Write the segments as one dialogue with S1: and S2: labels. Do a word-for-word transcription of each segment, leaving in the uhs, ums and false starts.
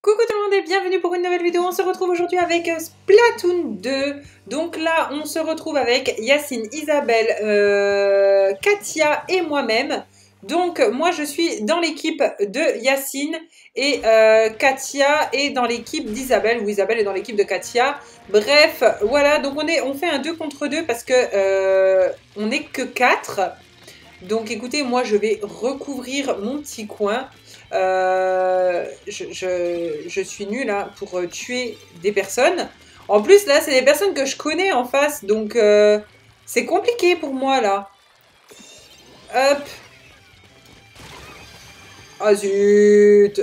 S1: Coucou tout le monde et bienvenue pour une nouvelle vidéo. On se retrouve aujourd'hui avec Splatoon deux. Donc là, on se retrouve avec Yacine, Isabelle, euh, Katia et moi-même. Donc moi, je suis dans l'équipe de Yacine et euh, Katia est dans l'équipe d'Isabelle ou Isabelle est dans l'équipe de Katia. Bref, voilà. Donc on, est, on fait un deux contre deux parce que euh, on n'est que quatre. Donc écoutez, moi, je vais recouvrir mon petit coin. Euh, je, je, je suis nulle hein, pour tuer des personnes. En plus, là, c'est des personnes que je connais en face. Donc, euh, c'est compliqué pour moi, là. Hop. Ah, zut.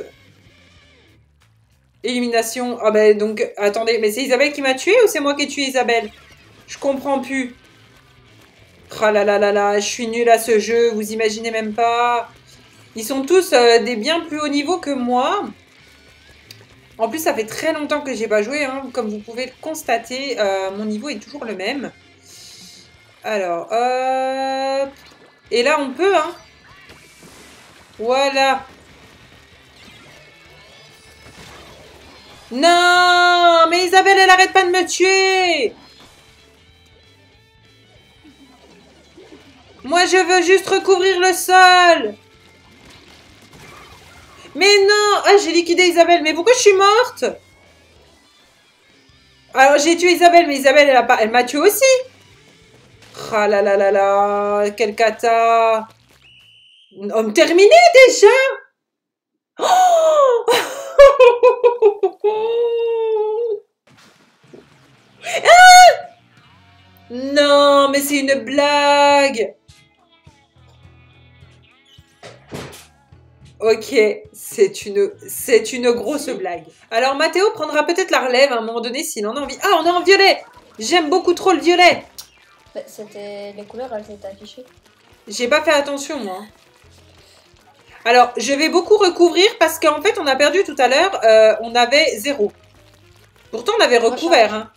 S1: Élimination. Ah, ben, donc, attendez. Mais c'est Isabelle qui m'a tué ou c'est moi qui ai tué Isabelle? Je comprends plus. Ah là là là là, je suis nulle à ce jeu. Vous imaginez même pas. Ils sont tous euh, des bien plus hauts niveaux que moi. En plus, ça fait très longtemps que j'ai pas joué. Hein. Comme vous pouvez le constater, euh, mon niveau est toujours le même. Alors, hop. Et là, on peut, hein. Voilà. Non, mais Isabelle, elle arrête pas de me tuer. Moi, je veux juste recouvrir le sol. Mais non! Ah, j'ai liquidé Isabelle. Mais pourquoi je suis morte? Alors, j'ai tué Isabelle, mais Isabelle, elle, a pas... elle m'a tué aussi. Ah là là là là. Quelle cata. On me terminait déjà? Oh ah non, mais c'est une blague. Ok, c'est une, c'est une grosse blague. Alors Mathéo prendra peut-être la relève à un moment donné s'il en a envie. Ah, on est en violet. J'aime beaucoup trop le violet.
S2: Bah, c'était les couleurs, elles étaient affichées.
S1: J'ai pas fait attention moi. Alors, je vais beaucoup recouvrir parce qu'en fait, on a perdu tout à l'heure. Euh, on avait zéro. Pourtant, on avait recouvert. Hein.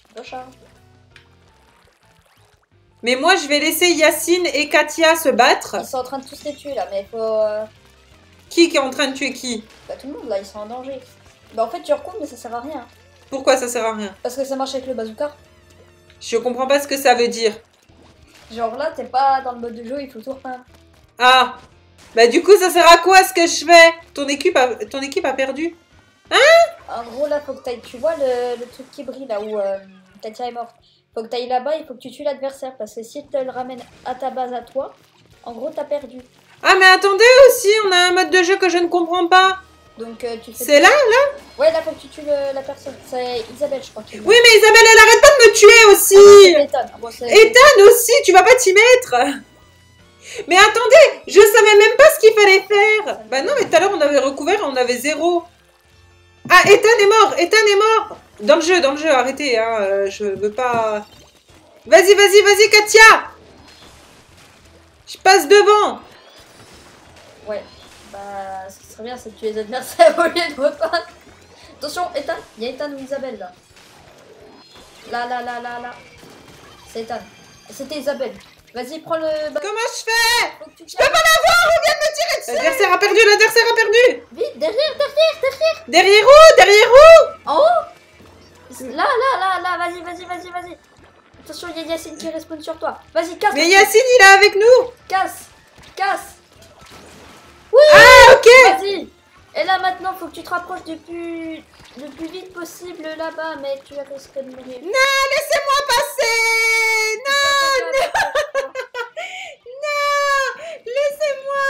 S1: Mais moi, je vais laisser Yacine et Katia se battre.
S2: Ils sont en train de tous les tuer là, mais il faut... Euh...
S1: Qui, qui est en train de tuer qui?
S2: Bah tout le monde là, ils sont en danger. Bah en fait tu recouvres mais ça sert à rien.
S1: Pourquoi ça sert à rien?
S2: Parce que ça marche avec le bazooka.
S1: Je comprends pas ce que ça veut dire.
S2: Genre là t'es pas dans le mode de jeu, il faut tout repeindre.
S1: Ah. Bah du coup ça sert à quoi ce que je fais? Ton équipe a, ton équipe a perdu. Hein?
S2: En gros là faut que t'ailles, tu vois le, le truc qui brille là où euh, Katia est morte. Faut que t'ailles là-bas, il faut que tu tues l'adversaire. Parce que si tu le ramènes à ta base à toi, en gros t'as perdu.
S1: Ah mais attendez aussi, on a un mode de jeu que je ne comprends pas.
S2: Donc euh, tu fais...
S1: C'est là, là?
S2: Ouais, là faut que tu tues le, la personne. C'est Isabelle, je crois. Qui
S1: oui, mais Isabelle, elle arrête pas de me tuer aussi.
S2: Ah, Ethan. Ah, bon,
S1: Ethan aussi, tu vas pas t'y mettre. Mais attendez, je savais même pas ce qu'il fallait faire. Bah non, mais tout à l'heure on avait recouvert, on avait zéro. Ah, Ethan est mort, Ethan est mort. Dans le jeu, dans le jeu, arrêtez, hein, euh, je veux pas... Vas-y, vas-y, vas-y, Katia. Je passe devant.
S2: Ouais, bah ce qui serait bien c'est de tuer les adversaires au lieu de repeindre. Attention, Ethan, il y a Ethan ou Isabelle là. Là, là, là, là, là. C'est Ethan. C'était Isabelle. Vas-y, prends le...
S1: Comment je fais? Je peux pas l'avoir, on vient de me tirer dessus. L'adversaire a perdu, l'adversaire a perdu.
S2: Vite, derrière, derrière, derrière.
S1: Derrière où? Derrière où?
S2: En haut. Là, là, là, là, vas-y, vas-y, vas-y, vas-y. Attention, il y a Yacine qui respawn sur toi. Vas-y, casse.
S1: Mais Yacine, il est avec nous.
S2: Casse, casse. Oui.
S1: Ah, ok.
S2: Vas-y. Et là, maintenant, faut que tu te rapproches du plus, le plus vite possible là-bas, mais tu risques de mourir.
S1: Non, laissez-moi passer. Non, non. Non, laissez-moi,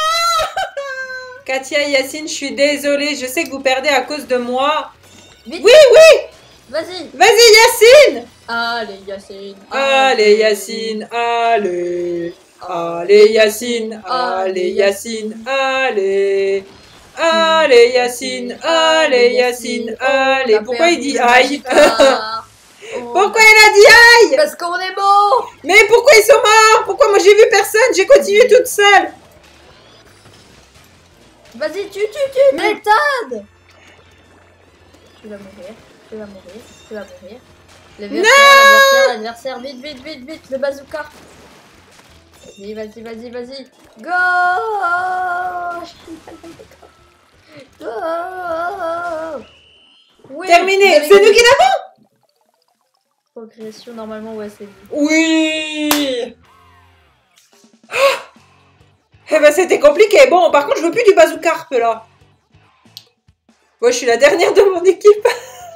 S1: non. Katia et Yacine, je suis désolée. Je sais que vous perdez à cause de moi.
S2: Vite.
S1: Oui, oui.
S2: Vas-y.
S1: Vas-y, Yacine.
S2: Allez, Yacine.
S1: Allez, Yacine. Allez. Allez, Yacine. Allez, Yacine. Allez. Allez, Yacine. Allez, Yacine. Allez. Pourquoi il dit aïe? Pourquoi il a dit aïe?
S2: Parce qu'on est mort.
S1: Mais pourquoi ils sont morts? Pourquoi moi j'ai vu personne? J'ai continué toute seule.
S2: Vas-y, tu, tu, tu, Nathan. Tu vas mourir, tu vas mourir, tu vas mourir. L'adversaire, l'adversaire, vite, vite, vite, vite, le bazooka. Vas-y, vas-y, vas-y, vas-y. Go. Go. Oui,
S1: Terminé. C'est nous qui l'avons.
S2: Progression, normalement, ouais, c'est vous.
S1: Oui. Oh, eh ben, c'était compliqué. Bon, par contre, je veux plus du bazookarp, là. Moi, je suis la dernière de mon équipe.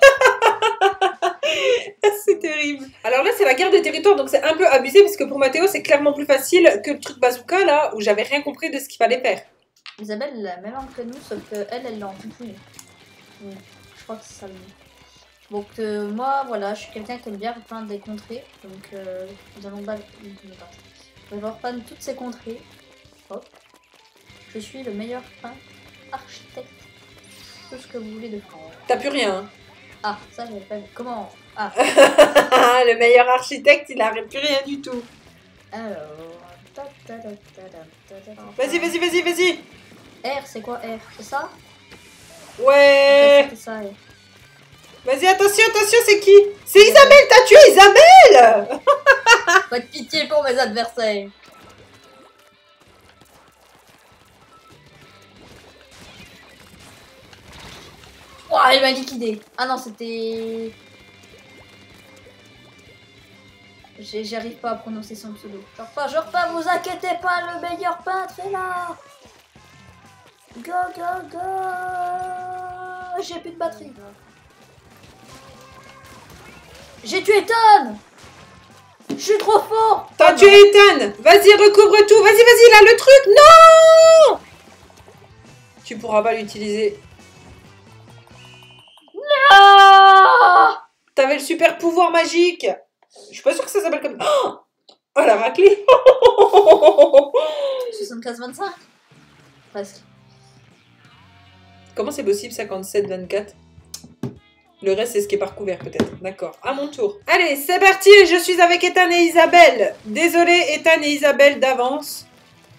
S1: C'est terrible. Alors là, c'est la guerre des territoires, donc c'est un peu abusé, parce que pour Mathéo, c'est clairement plus facile que le truc bazooka, là, où j'avais rien compris de ce qu'il fallait faire.
S2: Isabelle, elle a la même arme que nous, sauf qu'elle, elle l'a en tout oui. Je crois que c'est ça le nom. Donc euh, moi, voilà, je suis quelqu'un qui aime bien repeindre des contrées, donc euh, nous allons battre. On va repeindre toutes ces contrées. Hop. Je suis le meilleur peintre, architecte, tout ce que vous voulez de France.
S1: T'as plus rien. Hein.
S2: Ah, ça j'avais pas vu. Comment? Ah.
S1: Le meilleur architecte, il n'arrête plus rien du tout.
S2: Alors.
S1: Vas-y, vas-y, vas-y, vas-y.
S2: R, c'est quoi R? C'est ça?
S1: Ouais.
S2: C'est ça, R.
S1: Vas-y, attention, attention, c'est qui? C'est Isabelle, t'as tué Isabelle.
S2: Pas de pitié pour mes adversaires. Oh, il m'a liquidé. Ah non, c'était... J'arrive pas à prononcer son pseudo. Je repars, je repars, vous inquiétez pas, le meilleur peintre est là. Go, go, go. J'ai plus de batterie. J'ai tué Ethan. Je suis trop fort.
S1: T'as tué Ethan. Vas-y, recouvre tout. Vas-y, vas-y, là, le truc. Non. Tu pourras pas l'utiliser.
S2: Non.
S1: T'avais le super pouvoir magique. Je suis pas sûre que ça s'appelle comme... Oh, oh la raclée.
S2: soixante-quinze vingt-cinq. Presque.
S1: Comment c'est possible, cinquante-sept vingt-quatre? Le reste, c'est ce qui est par couvert, peut-être. D'accord. À mon tour. Allez, c'est parti. Je suis avec Ethan et Isabelle. Désolée, Ethan et Isabelle d'avance.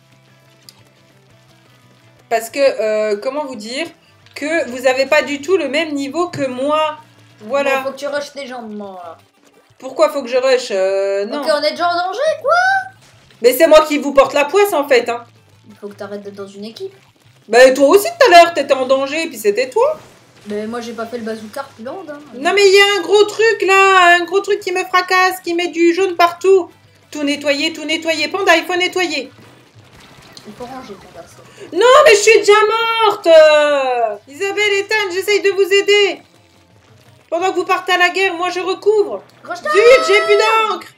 S1: Parce que, euh, comment vous dire, que vous n'avez pas du tout le même niveau que moi. Voilà.
S2: Bon, faut que tu rushes les gens de moi.
S1: Pourquoi faut que je rush? euh, Non.
S2: Ok, on est déjà en danger, quoi.
S1: Mais c'est moi qui vous porte la poisse, en fait. Hein.
S2: Il faut que t'arrêtes d'être dans une équipe.
S1: Bah, toi aussi, tout à l'heure, t'étais en danger, et puis c'était toi.
S2: Mais moi, j'ai pas fait le bazooka land. Hein.
S1: Non, mais il y a un gros truc, là. Un gros truc qui me fracasse, qui met du jaune partout. Tout nettoyer, tout nettoyer. Panda, il faut nettoyer.
S2: Il faut ranger ton perso.
S1: Non, mais je suis déjà morte. euh... Isabelle, Ethan, j'essaye de vous aider. Pendant que vous partez à la guerre, moi, je recouvre. Zut, j'ai plus d'encre.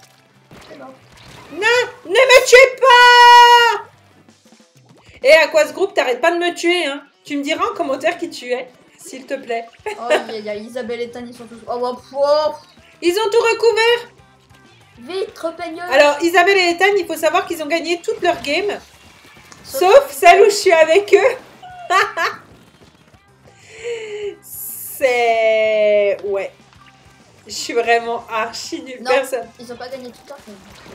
S1: Non, ne me tuez pas. Et à quoi ce groupe, t'arrêtes pas de me tuer, hein. Tu me diras en commentaire qui tu es, s'il te plaît.
S2: Oh, il y a Isabelle et Ethan, ils sont tous... Oh, oh, oh.
S1: Ils ont tout recouvert.
S2: Vite, repeigneuse.
S1: Alors, Isabelle et Ethan, il faut savoir qu'ils ont gagné toutes leurs games. Sauf, Sauf celle où je suis avec eux. C'est... Ouais. Je suis vraiment archi nulle
S2: non,
S1: personne.
S2: Ils ont pas gagné tout le temps.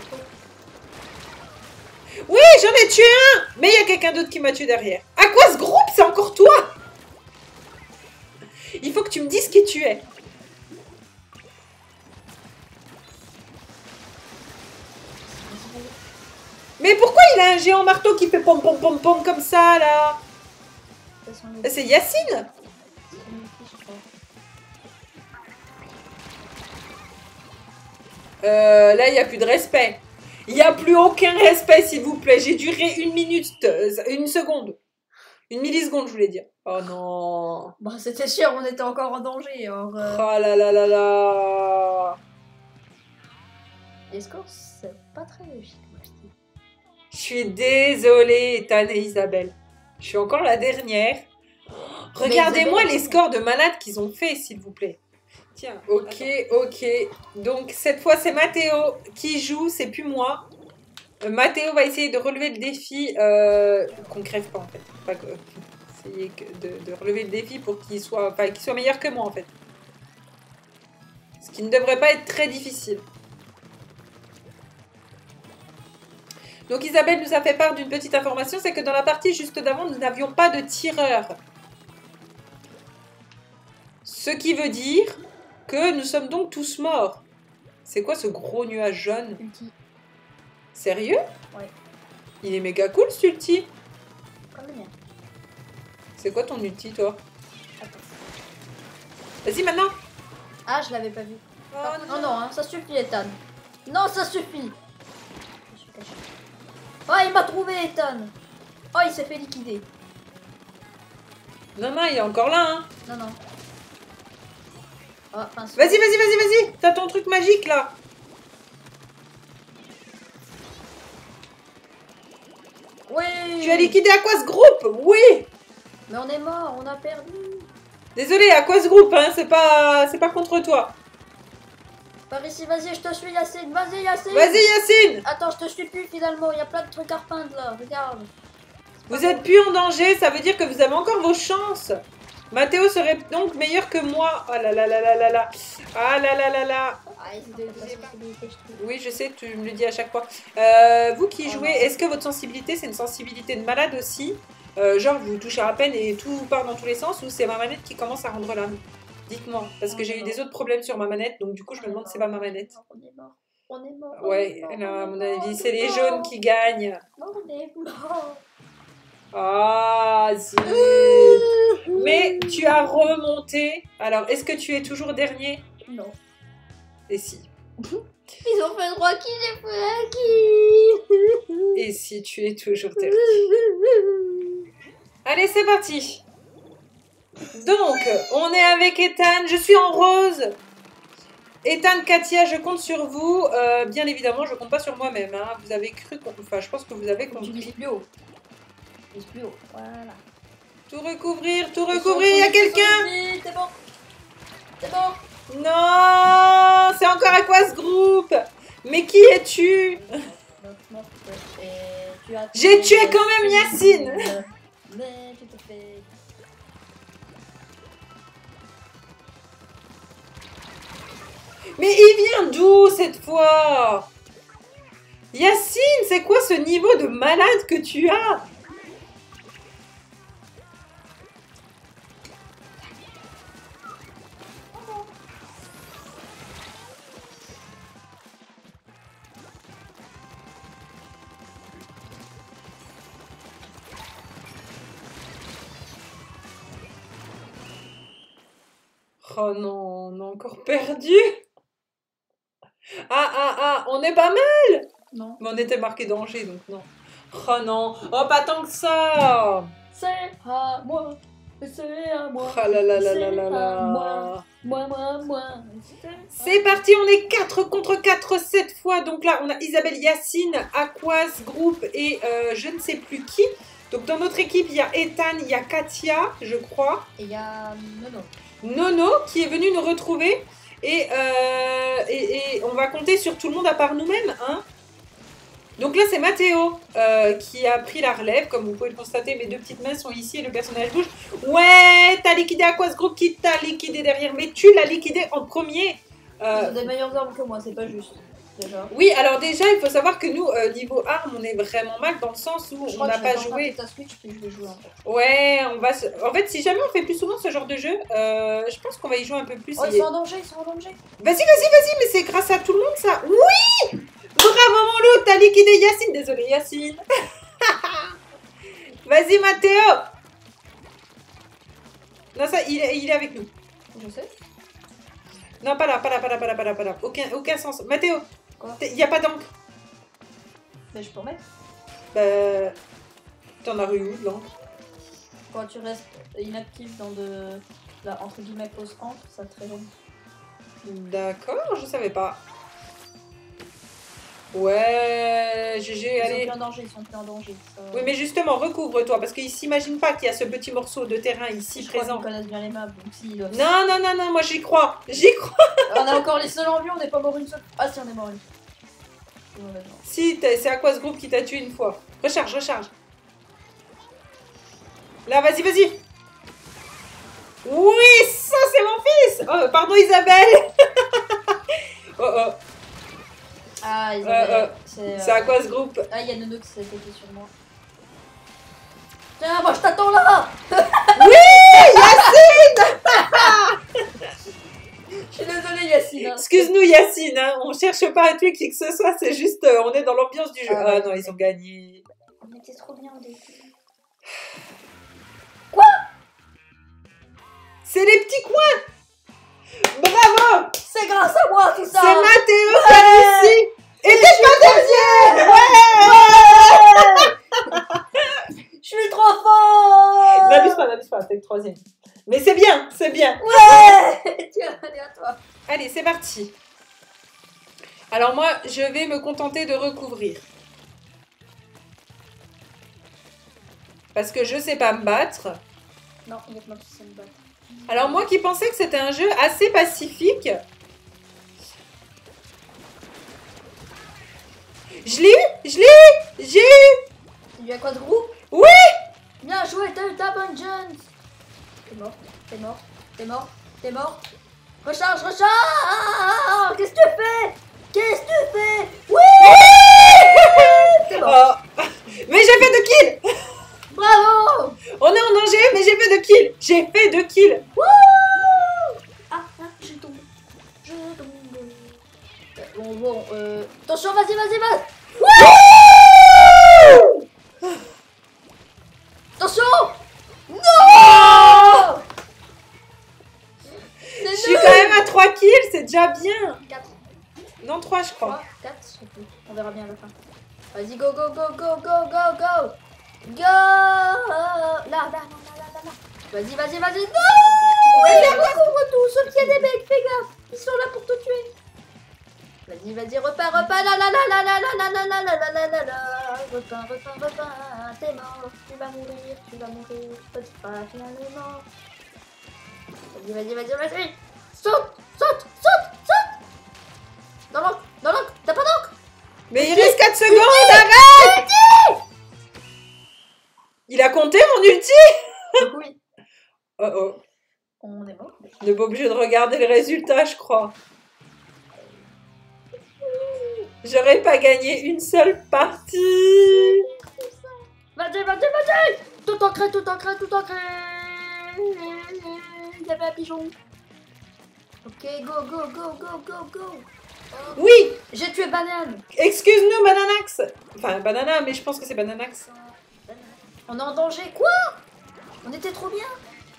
S1: Oui, j'en ai tué un. Mais il y a quelqu'un d'autre qui m'a tué derrière. À quoi ce groupe? C'est encore toi. Il faut que tu me dises qui tu es. Mais pourquoi il a un géant marteau qui fait pom pom pom pom comme ça, là? C'est Yacine. Euh, là, il n'y a plus de respect. Il n'y a plus aucun respect, s'il vous plaît. J'ai duré une minute, une seconde. Une milliseconde, je voulais dire. Oh non.
S2: Bah, c'était sûr, on était encore en danger. Alors, euh...
S1: Oh là là là là.
S2: Les scores, c'est pas très logique.
S1: Je suis désolée, Ethan et Isabelle. Je suis encore la dernière. Regardez-moi les scores de malades qu'ils ont fait, s'il vous plaît. Tiens, ok, ok. Donc, cette fois, c'est Mathéo qui joue, c'est plus moi. Euh, Mathéo va essayer de relever le défi. Euh, qu'on crève pas, en fait. Pas que, essayer de, de relever le défi pour qu'il soit, enfin, qu'il soit meilleur que moi, en fait. Ce qui ne devrait pas être très difficile. Donc, Isabelle nous a fait part d'une petite information, c'est que dans la partie juste d'avant, nous n'avions pas de tireur. Ce qui veut dire que nous sommes donc tous morts. C'est quoi ce gros nuage jaune?
S2: Ulti.
S1: Sérieux?
S2: Ouais.
S1: Il est méga cool ce ulti.
S2: Comme le mien.
S1: C'est quoi ton ulti, toi?
S2: Attends.
S1: Vas-y maintenant.
S2: Ah, je l'avais pas vu.
S1: Oh,
S2: Ah,
S1: non.
S2: oh non, hein, ça suffit, Ethan. Non, ça suffit. Je suis caché. Oh, il m'a trouvé, Ethan. Oh, il s'est fait liquider.
S1: Non, non, il est encore là. Hein.
S2: Non, non. Oh, mince.
S1: Vas-y, vas-y, vas-y, vas-y. T'as ton truc magique là.
S2: Oui.
S1: Tu as liquidé Aquas Group. Oui.
S2: Mais on est mort, on a perdu.
S1: Désolé, Aquas Group, hein, c'est pas, c'est pas contre toi.
S2: Par ici, vas-y, je te suis, Yacine. Vas-y, Yacine.
S1: Vas-y, Yacine.
S2: Attends, je te suis plus finalement. Il y a plein de trucs à repeindre là. Regarde.
S1: Vous êtes plus en danger, ça veut dire que vous avez encore vos chances. Mathéo serait donc meilleur que moi. Oh là là là là là là. Ah là là là là.
S2: Ah, ils étaient pas sensibilité, je trouve.
S1: Oui, je sais, tu me le dis à chaque fois. Euh, vous qui
S2: Oh
S1: jouez,
S2: non.
S1: est-ce que votre sensibilité, c'est une sensibilité de malade aussi? Euh, Genre, vous touchez à peine et tout part dans tous les sens, ou c'est ma manette qui commence à rendre l'âme? Dites-moi, parce que
S2: Oh
S1: j'ai eu
S2: non.
S1: des autres problèmes sur ma manette, donc du coup, je me demande si c'est pas ma manette.
S2: On est mort. On est mort.
S1: Ouais,
S2: on est
S1: là, à
S2: mort,
S1: mon
S2: on est
S1: avis,
S2: mort,
S1: c'est les
S2: on est
S1: jaunes
S2: mort.
S1: qui gagnent.
S2: On est mort.
S1: Ah, zut. Mais tu as remonté. Alors, est-ce que tu es toujours dernier?
S2: Non.
S1: Et si?
S2: Ils ont fait droit qui j'ai fait qui.
S1: Et si tu es toujours dernier? Allez, c'est parti. Donc, on est avec Ethan. Je suis en rose. Ethan, Katia, je compte sur vous. Euh, bien évidemment, je compte pas sur moi-même. Hein. Vous avez cru... Enfin, je pense que vous avez
S2: Tu
S1: compris.
S2: vises plus haut. Tu vises plus haut. Voilà.
S1: Tout recouvrir, tout recouvrir. Il y a quelqu'un.
S2: C'est bon. C'est bon.
S1: Non, c'est encore Aquas Group. Mais qui es-tu? J'ai tué quand même Yacine.
S2: Mais tu te fais...
S1: Mais il vient d'où cette fois? Yacine, c'est quoi ce niveau de malade que tu as? Oh non, on a encore perdu. Ah, ah, ah, on est pas mal.
S2: Non.
S1: Mais on était marqué danger, donc non. Oh non, oh pas tant que ça.
S2: C'est à moi, c'est à moi.
S1: Oh là là là là là
S2: C'est à
S1: là.
S2: moi. Moi, moi, moi.
S1: C'est parti, on est quatre contre quatre cette fois. Donc là, on a Isabelle, Yacine, Aquas Group et euh, je ne sais plus qui. Donc dans notre équipe, il y a Ethan, il y a Katia, je crois.
S2: Et il y a Nono.
S1: Nono qui est venu nous retrouver. Et, euh, et, et on va compter sur tout le monde à part nous-mêmes. Hein. Donc là, c'est Mathéo euh, qui a pris la relève. Comme vous pouvez le constater, mes deux petites mains sont ici et le personnage bouge. Ouais, t'as liquidé Aquas Group qui t'a liquidé derrière. Mais tu l'as liquidé en premier. Euh,
S2: Ils ont des meilleures armes que moi, c'est pas juste. Déjà.
S1: Oui, alors déjà, il faut savoir que nous, euh, niveau armes, on est vraiment mal dans le sens où
S2: Je
S1: on
S2: crois
S1: n'a
S2: que
S1: pas
S2: je vais
S1: joué.
S2: ta Switch puis je vais jouer en fait.
S1: Ouais, on va se... En fait, si jamais on fait plus souvent ce genre de jeu, euh, je pense qu'on va y jouer un peu plus.
S2: Oh,
S1: et...
S2: ils sont en danger, ils sont en danger.
S1: Vas-y, vas-y, vas-y, mais c'est grâce à tout le monde, ça. Oui! Bravo, mon loup, t'as liquidé Yacine. Désolé, Yacine. Vas-y, Mathéo. Non, ça, il est, il est avec nous.
S2: Je sais.
S1: Non, pas là, pas là, pas là, pas là, pas là, pas là. Aucun, aucun sens. Mathéo,
S2: Quoi?
S1: il n'y a pas d'encre.
S2: Mais je peux remettre.
S1: Bah... T'en as eu où, de l'encre?
S2: Quand tu restes inactif dans de la entre guillemets fausse encre, ça te très long.
S1: D'accord, je savais pas. Ouais, G G,
S2: Ils
S1: allez.
S2: sont plus en danger, ils sont plus en danger. Ça...
S1: Oui, mais justement, recouvre-toi, parce qu'ils s'imaginent pas qu'il y a ce petit morceau de terrain ici
S2: je crois
S1: présent.
S2: qu'ils connaissent bien les maps, donc s'ils doivent...
S1: Non, non, non, non, moi j'y crois. J'y crois.
S2: On a encore les seuls en vue, on n'est pas mort une seule. Ah si, on est mort une.
S1: Si, c'est Aquas Group qui t'a tué une fois. Recharge, recharge. Là, vas-y, vas-y. Oui, ça c'est mon fils. Oh, pardon Isabelle. Oh, oh.
S2: Ah, ils
S1: Euh,
S2: avaient...
S1: euh,
S2: c'est...
S1: C'est Aquas Group.
S2: Ah, il y a Nono qui s'est pété sur moi. Tiens, moi je t'attends là.
S1: Oui, Yacine.
S2: Je suis désolée, Yacine. Hein.
S1: Excuse-nous Yacine, hein, on cherche pas à tuer qui que ce soit, c'est juste, euh, on est dans l'ambiance du jeu.
S2: Ah,
S1: Ah
S2: ouais,
S1: non,
S2: ouais.
S1: ils ont gagné.
S2: On était trop bien au début.
S1: C'est les petits coins. Bravo!
S2: C'est grâce à moi tout ça.
S1: C'est Mathéo qui a réussi. Et t'es pas deuxième. Ouais.
S2: Je suis trop fort.
S1: N'abuse pas, n'abuse pas, t'es le troisième. Mais c'est bien, c'est bien.
S2: Ouais. Tiens, allez à toi.
S1: Allez, c'est parti. Alors moi, je vais me contenter de recouvrir. Parce que je sais pas me battre.
S2: Non, il y a que moi qui sais me battre.
S1: Alors moi qui pensais que c'était un jeu assez pacifique. Je l'ai eu, je l'ai eu, j'ai eu.
S2: Il y a quoi de roue?
S1: Oui.
S2: Bien joué, t'as eu ta vengeance. T'es mort, t'es mort, t'es mort, t'es mort. Recharge, recharge. Qu'est-ce que tu fais? Qu'est-ce que tu fais? Oui. T'es mort.
S1: Oh. Mais j'ai fait deux kills.
S2: Bravo.
S1: On est en danger, mais j'ai fait deux kills. J'ai fait deux kills.
S2: Wouh. Ah, ah, je tombe. Je tombe. Bon, bon, euh... Attention, vas-y, vas-y, vas-y. Wouh. Attention. Non.
S1: Je suis quand même à trois kills, c'est déjà bien.
S2: quatre.
S1: Non, trois je crois.
S2: trois, quatre, je sais plus. On verra bien à la fin. Vas-y, go, go, go, go, go, go, go. Go. Là, là, là, là, là, là, là. Vas-y, vas-y, vas-y. Non. Il recouvre tout, sauf qu'il y a des mecs, fais gaffe. Ils sont là pour te tuer. Vas-y, vas-y, repars, repars. Là, là, là, là, là, là, là, là, là, là, là, là, là, là. Repars, repars, repars. T'es mort. Tu vas mourir, tu vas mourir. Peut-être pas finalement. Vas-y, vas-y, vas-y, vas-y. Saute, saute, saute, saute. Dans l'encre, dans l'encre. T'as pas d'encre?
S1: Mais il reste quatre secondes, arrête. Il a compté mon ulti.
S2: Oui.
S1: Oh oh.
S2: On est mort.
S1: On n'est pas obligé de regarder le résultat, je crois. J'aurais pas gagné une seule partie.
S2: Vas-y, vas-y, vas-y. Tout ancré, tout ancré, tout ancré. Il y avait un pigeon. Ok, go, go, go, go, go, go.
S1: Oui.
S2: J'ai tué Banane.
S1: Excuse-nous, Bananax. Enfin, Banana, mais je pense que c'est Bananax.
S2: On est en danger. Quoi? On était trop bien.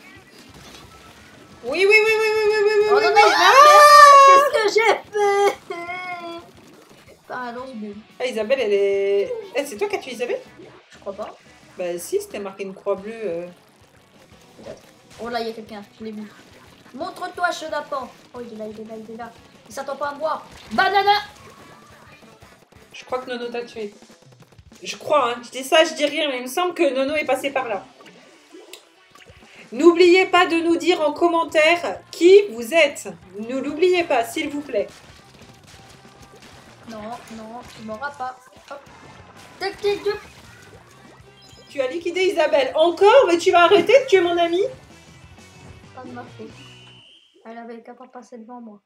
S1: Oui, oui, oui, oui, oui, oui, oui, oui.
S2: Oh
S1: oui,
S2: non,
S1: oui.
S2: non,
S1: Ah,
S2: qu'est-ce que j'ai fait? Ah, lance-boule.
S1: ah, Isabelle, elle est... Eh, c'est toi qui as tué Isabelle?
S2: Je crois pas.
S1: Bah si, c'était marqué une croix bleue. euh.
S2: Peut-être. Oh là, il y a quelqu'un. Je l'ai vu. Montre-toi, chenapan. Oh, il est là, il est là, il est là. Il s'attend pas à me voir. Banana.
S1: Je crois que Nono t'a tué. Je crois, hein. Je dis ça, je dis rien, mais il me semble que Nono est passé par là. N'oubliez pas de nous dire en commentaire qui vous êtes. Ne l'oubliez pas, s'il vous plaît.
S2: Non, non, tu m'auras pas. Hop. Tactique de...
S1: Tu as liquidé Isabelle. Encore? Mais tu vas arrêter de tuer mon ami?
S2: Pas de ma faute. Elle avait qu'à pas passer devant moi.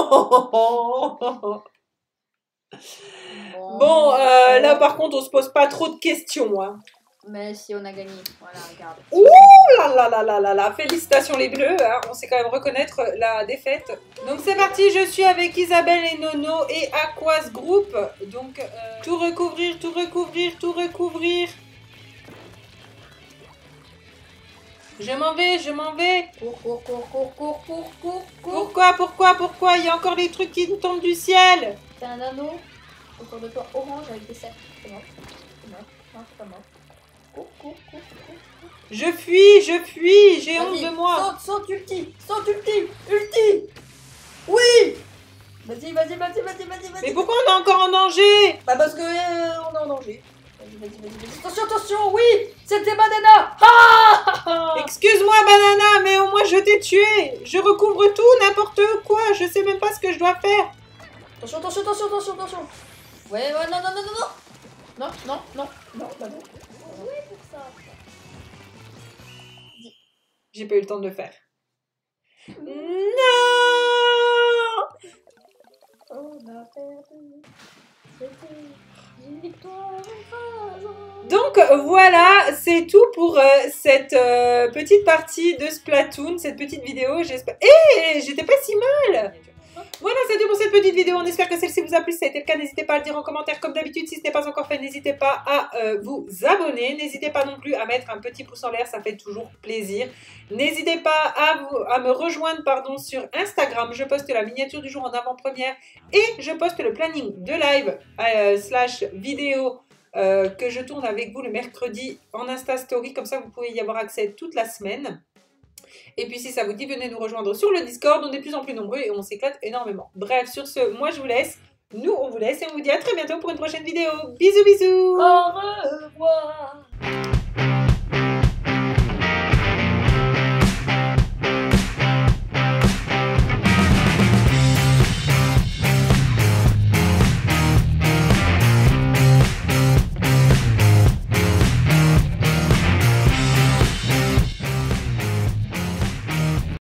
S2: Bon,
S1: Bon, euh, là par contre, on se pose pas trop de questions. Hein.
S2: Mais si on a gagné, voilà, regarde.
S1: Ouh là là là là là là. Félicitations les bleus, hein. On sait quand même reconnaître la défaite. Donc c'est parti, je suis avec Isabelle et Nono et Aquas Group. Donc euh, tout recouvrir, tout recouvrir, tout recouvrir. Je m'en vais, je m'en vais.
S2: Cours, cours, cours, cours, cours, cours, cours, cours.
S1: Pourquoi, pourquoi, pourquoi? Il y a encore des trucs qui nous tombent du ciel.
S2: T'as un anneau autour de toi orange avec des cercles. C'est mort. C'est mort. Non, c'est pas mort. Cours, cours, cours, cours, cours.
S1: Je fuis, je fuis, j'ai honte
S2: Vas-y,
S1: de moi.
S2: Saute, saute, ulti. Saute, ulti. Ulti. Oui. Vas-y, vas-y, vas-y, vas-y, vas-y, vas-y.
S1: Mais pourquoi on est encore en danger?
S2: Bah parce que euh, on est en danger. Vas-y, vas-y, vas-y, vas-y. Attention, attention, oui. C'était Banana. Ah.
S1: Excuse-moi, Banana, mais au moins je t'ai tué. Je recouvre tout, n'importe quoi. Je sais même pas ce que je dois faire.
S2: Attention, attention, attention, attention, attention. Ouais, ouais, non, non, non, non, non. Non, non, non, non, bah non. Oui, pour ça.
S1: J'ai pas eu le temps de le faire. Non.
S2: On a perdu. C'était une victoire écrasante.
S1: Donc voilà, c'est tout pour euh, cette euh, petite partie de Splatoon, cette petite vidéo. J'espère. Eh, j'étais pas si mal. Voilà, c'est tout pour cette petite vidéo. On espère que celle-ci vous a plu. Si ça a été le cas, n'hésitez pas à le dire en commentaire comme d'habitude. Si ce n'est pas encore fait, n'hésitez pas à euh, vous abonner. N'hésitez pas non plus à mettre un petit pouce en l'air, ça fait toujours plaisir. N'hésitez pas à, vous, à me rejoindre pardon, sur Instagram. Je poste la miniature du jour en avant-première et je poste le planning de live euh, slash vidéo euh, que je tourne avec vous le mercredi en Insta Story. Comme ça, vous pouvez y avoir accès toute la semaine. Et puis si ça vous dit, venez nous rejoindre sur le Discord, on est de plus en plus nombreux et on s'éclate énormément. Bref, sur ce, moi je vous laisse, nous on vous laisse et on vous dit à très bientôt pour une prochaine vidéo. Bisous bisous.
S2: Au revoir.